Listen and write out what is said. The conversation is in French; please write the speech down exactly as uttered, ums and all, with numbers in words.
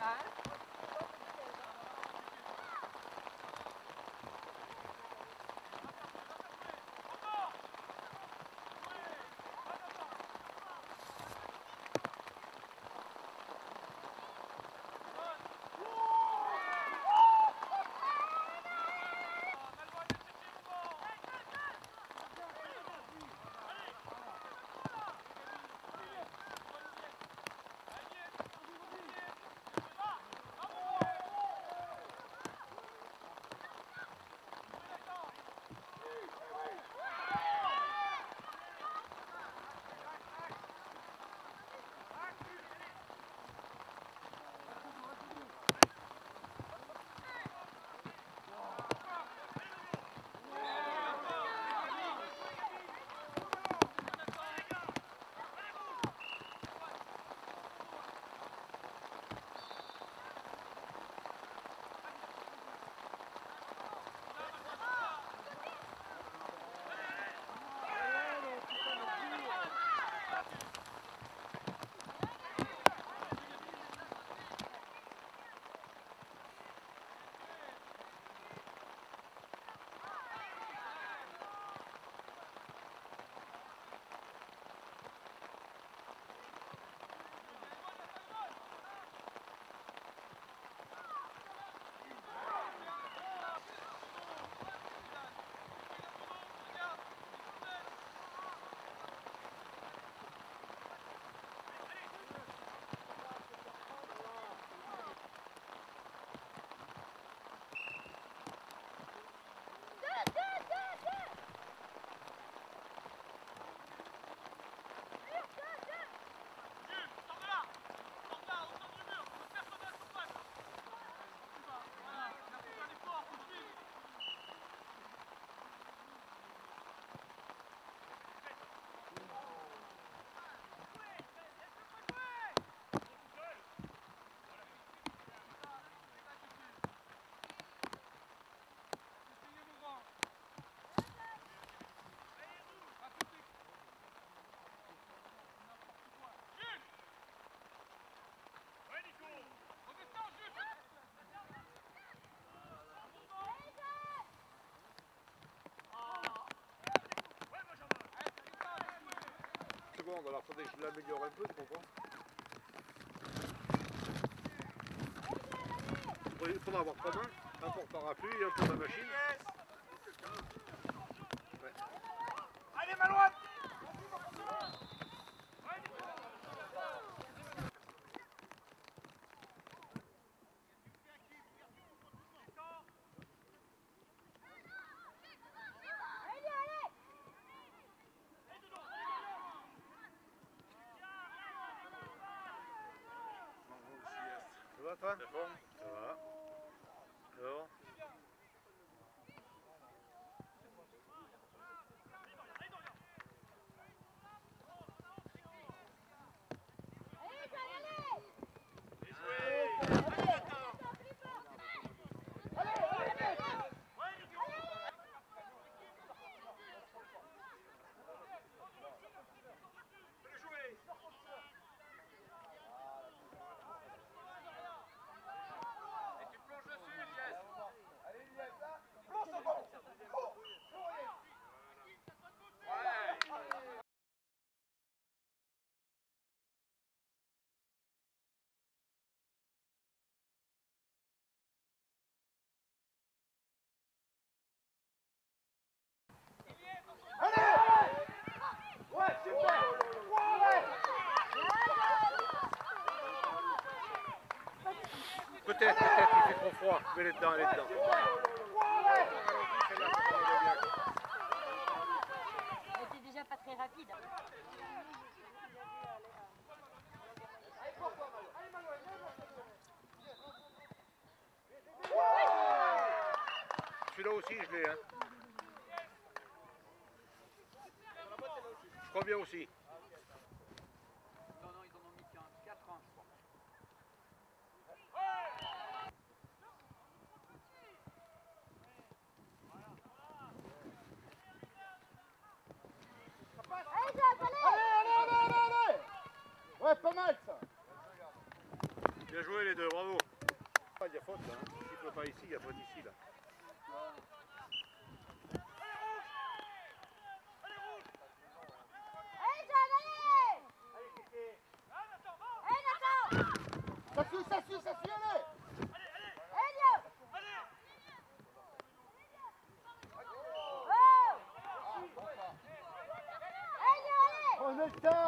Alors attendez, je l'améliore un peu, je comprends. Il faudra avoir trois mains, un pour parapluie et un pour la machine. Ouais. Allez Malouane. Ça va toi? Ça va. Alors Peut-être, peut-être, il fait trop froid. Mets-les dedans, elle est dedans. C'est déjà pas très rapide. Celui-là aussi, je l'ai. Hein. Je crois bien aussi. Non, non, ils en ont mis qu'un. quatre ans, je crois. Ouais, pas mal ça. Bien joué les deux, bravo. Il y a faute là. Hein. S'il ne peut pas ici, il y a faute ici là. Ça suit, ça suit, ça suit, allez! On est le temps!